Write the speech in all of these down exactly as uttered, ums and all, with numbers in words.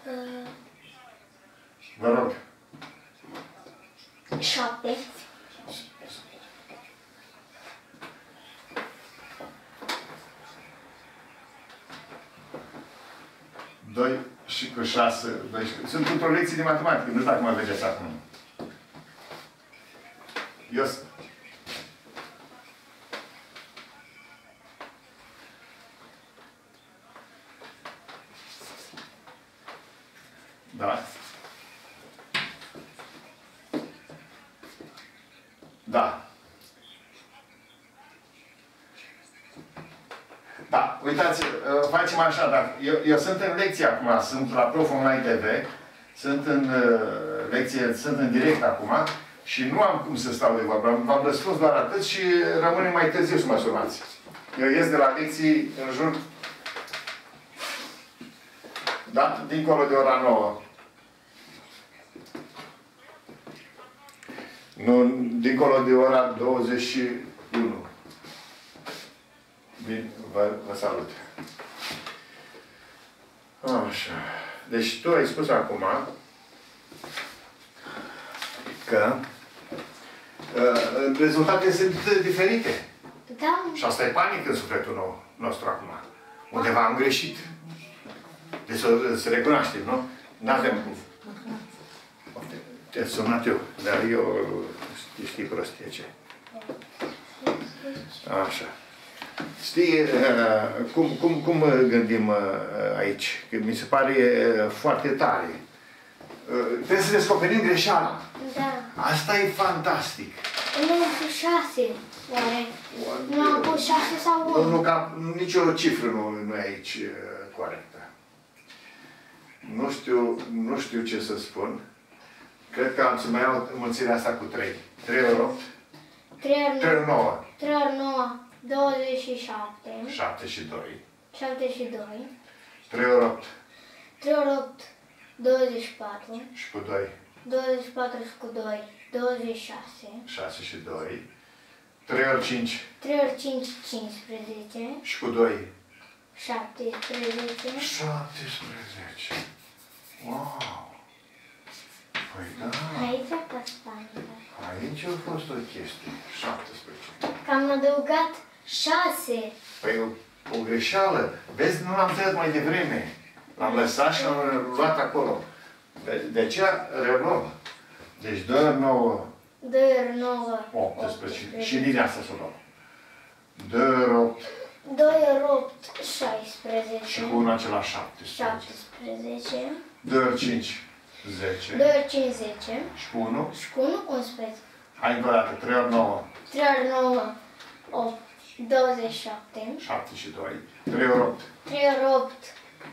Uh, Vă rog. șapte. doi și cu șase, doisprezece. Sunt într-o lecție de matematică, nu știu dacă mă vedeți acum. Eu... Da. Da. Da, uitați, facem așa, dar eu, eu sunt în lecție acum, sunt la Prof Online T V, sunt în uh, lecție, sunt în direct acum și nu am cum să stau de vorbă. V-am răspuns doar atât și rămâne mai târziu să mă sunați. Eu ies de la lecții în jur, da, dincolo de ora nouă. Nu, dincolo de ora douăzeci și unu. Bine, vă, vă salut. Așa. Deci tu ai spus acum că uh, rezultatele sunt diferite. Da. Și asta e panică în sufletul nostru acum. Undeva am greșit. Deci să, să recunoaștem, nu? N-avem cum. Te-am sunat eu, dar eu știi prostie ce. Așa. Știi, uh, cum, cum, cum gândim uh, aici? Că mi se pare uh, foarte tare. Uh, trebuie să descoperim greșeala. Da. Asta e fantastic. Nu am pus șase, oare? Nu am pus șase sau unu? Nu, ca, nicio cifră nu, nu e aici uh, corectă. Nu știu, nu știu ce să spun. Cred că am să mai iau înmulțirea asta cu trei. trei ori opt. trei ori nouă. trei ori nouă. douăzeci și șapte. șapte și doi. șapte și doi. trei ori opt. trei ori opt. douăzeci și patru. Și cu doi. douăzeci și patru și cu doi. douăzeci și șase. șase și doi. trei ori cinci. trei ori cinci. cincisprezece. Și cu doi. șaptesprezece. șaptesprezece. Wow! Păi da. Aici a fost panica. Aici a fost o chestie. șaptesprezece. Că am adăugat șase. Păi o, o greșeală. Vezi, nu l-am tăiat mai devreme. L-am lăsat și l-am luat acolo. De, de aceea reluăm. Deci doi ori nouă. doi ori nouă. optsprezece. Și din asta să luăm. doi ori opt. doi ori opt. șaisprezece. Și cu unul acela șaptesprezece. șaptesprezece. doi ori cinci. zece. doi ori cinci. zece. Și cu unu. Și cu unu. unsprezece. Hai încă o dată. trei ori nouă. trei ori nouă. opt. douăzeci și șapte. șapte și doi. trei ori opt. trei ori opt.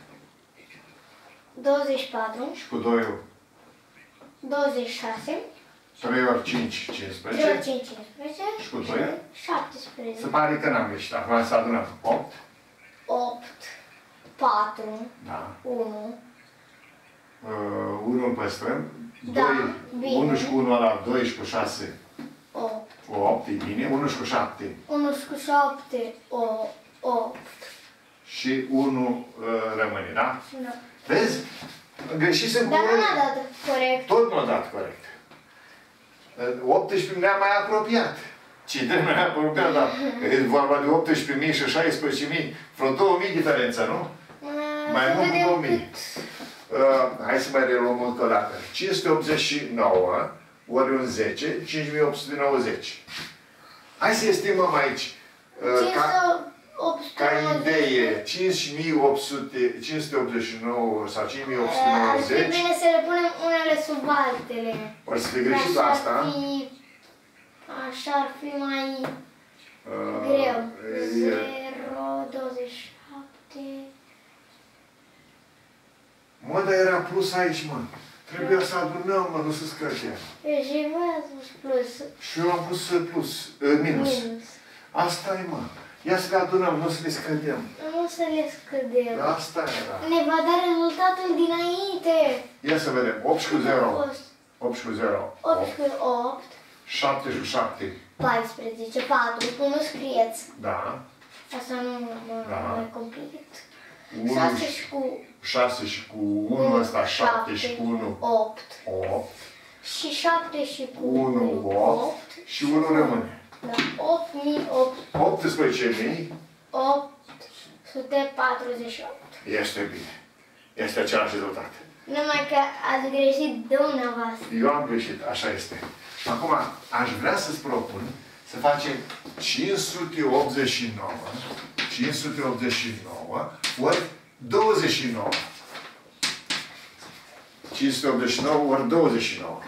douăzeci și patru. Și cu doi. douăzeci și șase. trei ori cinci. trei ori cincisprezece. cinci. cincisprezece. Și cu doi. șaptesprezece. Se pare că n-am greșit. Acum să adunăm. opt. opt. patru. Da. unu. Uh, unu îl păstrăm. Da, doi. bine. unu și cu unu ăla. doi și cu șase. opt. opt e bine. unu și cu șapte. unu și cu șapte. opt. Și unu uh, rămâne, da? Da. Vezi? Greșisem cu Dar nu unu. a dat corect. Tot nu a dat corect. optsprezece ne-a mai apropiat. Ce de mai apropiat, dar e vorba de optsprezece mii și șaisprezece mii. Vreo două mii diferență, nu? Mai mult cu două mii. Uh, hai să mai reluăm încă o dată. cinci sute optzeci și nouă ori un zece, cinci mii opt sute nouăzeci. Hai să estimăm aici. Uh, ca, ca idee, cinci mii opt sute, cinci sute optzeci și nouă sau cinci mii opt sute nouăzeci. Ar fi bine să le punem unele sub altele. O să fie greșit la asta. Fi, așa ar fi mai uh, greu. E, zero, douăzeci și șapte. mă, dar era plus aici, mă. Trebuia să adunăm, mă, nu să scădea. Și voi ați pus plus. Și eu am pus plus, uh, minus. Minus. Asta e, mă. Ia să le adunăm, nu să le scădem. Nu să le scădem. Asta era. Ne va da rezultatul dinainte. Ia să vedem. opt cu zero. opt cu zero. opt cu opt. șapte cu șapte. paisprezece. patru. Cum nu scrieți? Da. Asta nu mă Da. mai complicat. șase și cu... șase și cu unu, ăsta șapte și cu unu. opt. opt. Și șapte și cu unu, opt. Și unu rămâne. Da, opt mii opt. optsprezece mii. opt sute patruzeci și opt. Este bine. Este același rezultat. Numai că ați greșit dumneavoastră. Eu am greșit, așa este. Acum, aș vrea să-ți propun să facem cinci sute optzeci și nouă, cinci sute optzeci și nouă ori douăzeci și nouă. cinci sute optzeci și nouă ori douăzeci și nouă.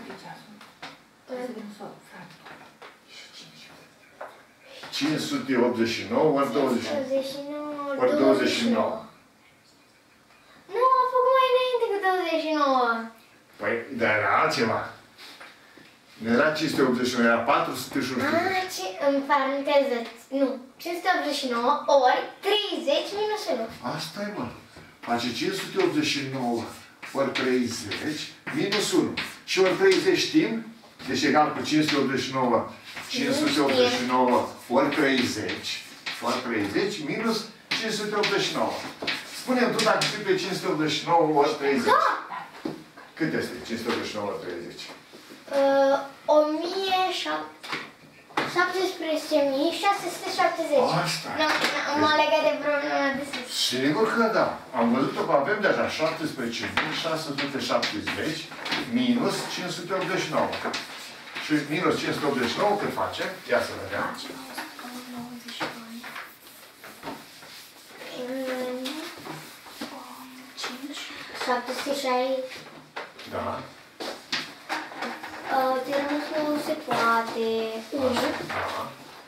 cinci sute optzeci și nouă ori douăzeci și nouă. Ori douăzeci și nouă. Nu, am făcut mai înainte cu douăzeci și nouă. Păi, dar era altceva. Nu era cinci sute optzeci și nouă, era patru sute și unu. Ah, ci, în paranteză, nu, cinci sute optzeci și nouă ori treizeci minus unu. Asta e, mă. Face cinci sute optzeci și nouă ori treizeci minus unu. Și ori treizeci știm, deci egal cu cinci sute optzeci și nouă, cinci sute optzeci și nouă ori treizeci, ori treizeci minus cinci sute optzeci și nouă. Spune-mi tu dacă știi pe cinci sute optzeci și nouă ori treizeci. Da! Cât este cinci sute optzeci și nouă ori treizeci? Uh, o mie șaptesprezece mii șase sute șaptezeci. Asta e. M-a legat de problema de sus. Sigur că da. Am văzut-o că avem deja șaptesprezece mii șase sute șaptezeci minus cinci sute optzeci și nouă. Și minus cinci sute optzeci și nouă cât face? Ia să vedem. șapte sute șaizeci. Da. Uh, Tiramisu nu se poate. unu. Da.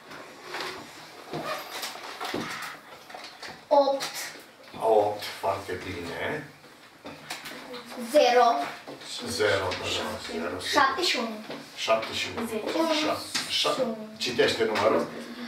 opt. opt, foarte bine. zero. zero, zero. șapte și unu. șapte și unu. unu. Citește numărul.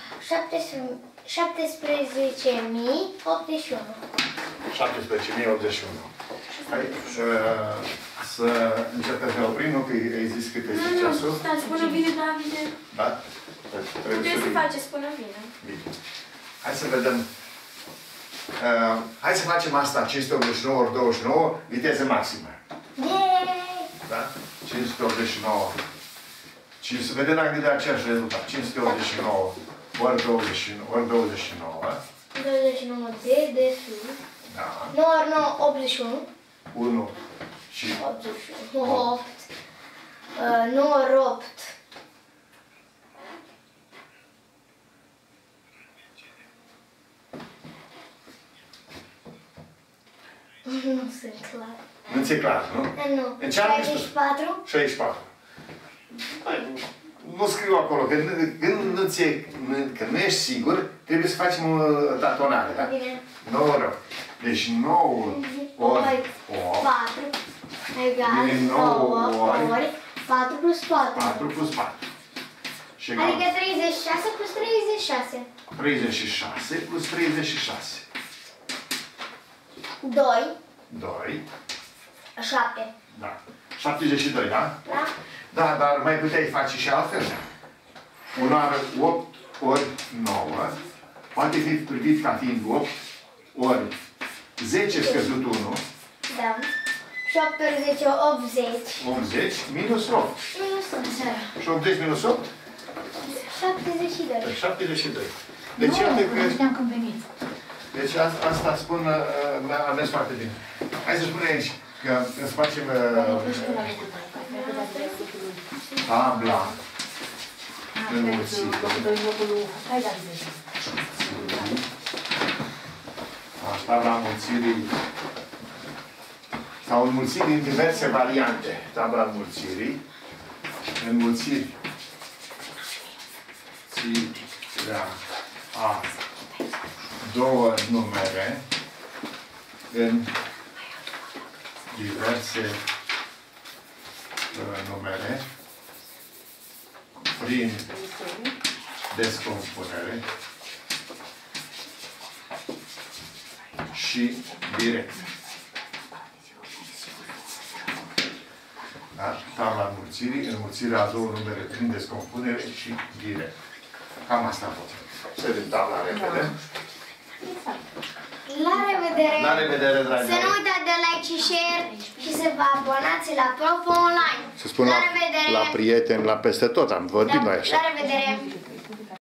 șaptesprezece mii optzeci și unu. șaptesprezece mii optzeci și unu. Hai să, să începem să oprim, nu? Că ai zis cât este ceasul. Nu, stați, până vine Davide. Da? Trebuie să faceți până vine. Bine. Hai să vedem. Uh, hai să facem asta, cinci sute optzeci și nouă ori douăzeci și nouă, viteză maximă. Yay! Da? cinci sute optzeci și nouă. Și să vedem dacă de aceeași rezultat. cinci sute optzeci și nouă ori douăzeci și nouă. Ori douăzeci și nouă. douăzeci și nouă de de sus. Da. nouă ori nouă, optzeci și unu. unu și optzeci și unu. opt. Uh, nouă ori opt. Nu sunt clar. nu ți-e clar, nu? Nu. În ce am șaizeci și patru. șaizeci și patru. Nu scriu acolo, că când nu, ți-e, că nu ești sigur, trebuie să facem o tatonare, da? Bine. nouă ori. Deci nouă ori opt. patru. Egal. Bine, nouă nouă ori. ori. patru plus patru. patru plus patru. Și egal Adică treizeci și șase plus treizeci și șase. treizeci și șase plus treizeci și șase. doi. doi. șapte. Da. șaptezeci și doi, da? Da? Da, dar mai puteai face și altfel. unu are opt ori nouă. Poate fi privit ca fiind opt ori zece scăzut unu. Da. Și opt ori zece, optzeci. optzeci minus opt. Minus unu. Și optzeci minus opt? șaptezeci și doi. șaptezeci și doi. Deci, iată că... știam când veniți. Deci asta, asta spun, uh, a mers foarte bine. Hai să spune aici că îți facem uh, tabla înmulțire. Tabla înmulțirii sau înmulțiri în diverse variante. Tabla înmulțirii. Înmulțiri. Țirea a două numere în diverse uh, numere prin descompunere și direct. Da? Tabla înmulțirii, înmulțirea a două numere prin descompunere și direct. Cam asta a fost. Să vedem tabla repede. La revedere! La revedere, dragi! Să nu uitați de like și share și să vă abonați la Profo Online. Să spun la, la revedere! La prieteni, la peste tot, am vorbit Da, noi așa. La revedere!